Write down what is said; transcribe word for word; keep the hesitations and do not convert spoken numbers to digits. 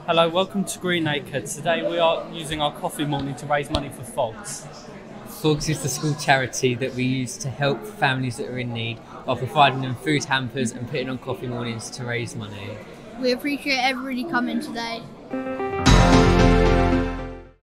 Hello, welcome to Greenacre. Today we are using our coffee morning to raise money for Fogs. Fogs is the school charity that we use to help families that are in need by providing them food hampers and putting on coffee mornings to raise money. We appreciate everybody coming today.